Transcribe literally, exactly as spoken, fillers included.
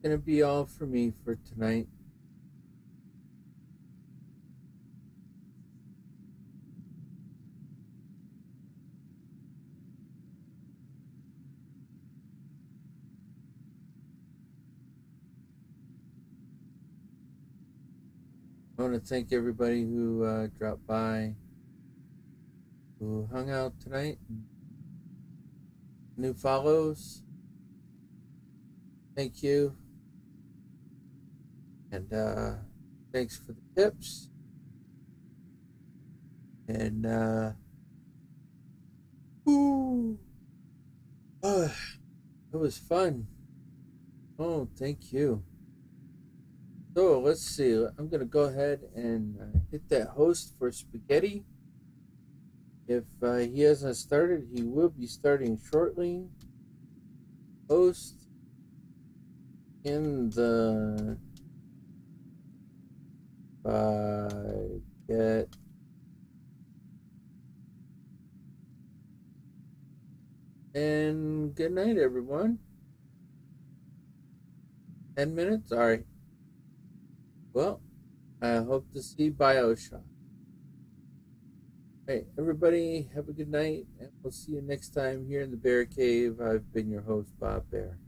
gonna be all for me for tonight. I want to thank everybody who uh, dropped by, who hung out tonight. New follows, thank you. And uh, thanks for the tips. And uh, ooh, oh, it was fun. Oh, thank you. So let's see. I'm gonna go ahead and uh, hit that host for spaghetti. If uh, he hasn't started, he will be starting shortly. Host in the spaghetti. And good night, everyone. Ten minutes? All right. Well, I hope to see Bioshock. Hey, everybody, have a good night, and we'll see you next time here in the Bear Cave. I've been your host, Bob Bear.